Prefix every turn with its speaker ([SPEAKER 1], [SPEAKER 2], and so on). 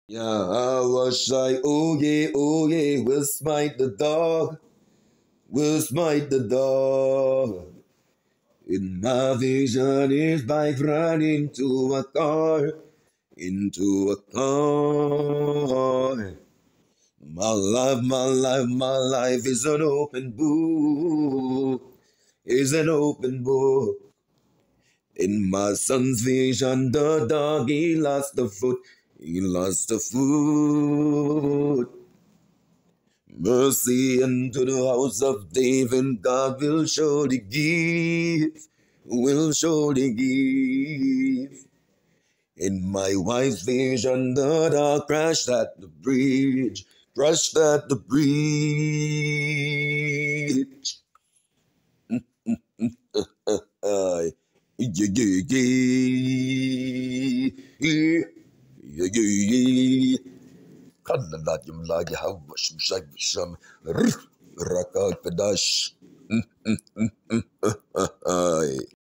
[SPEAKER 1] Yahushai, oh yeah, will smite the dog, will smite the dog. In my vision, his bike ran into a car, into a car. My life is an open book, is an open book. In my son's vision, the dog, he lost the foot, he lost the foot. Mercy unto the house of David, God will surely give, will surely give. In my wife's vision, the dog crashed at the bridge, crashed at the bridge. Kandalat yung lagi hawas musag rakag pedas.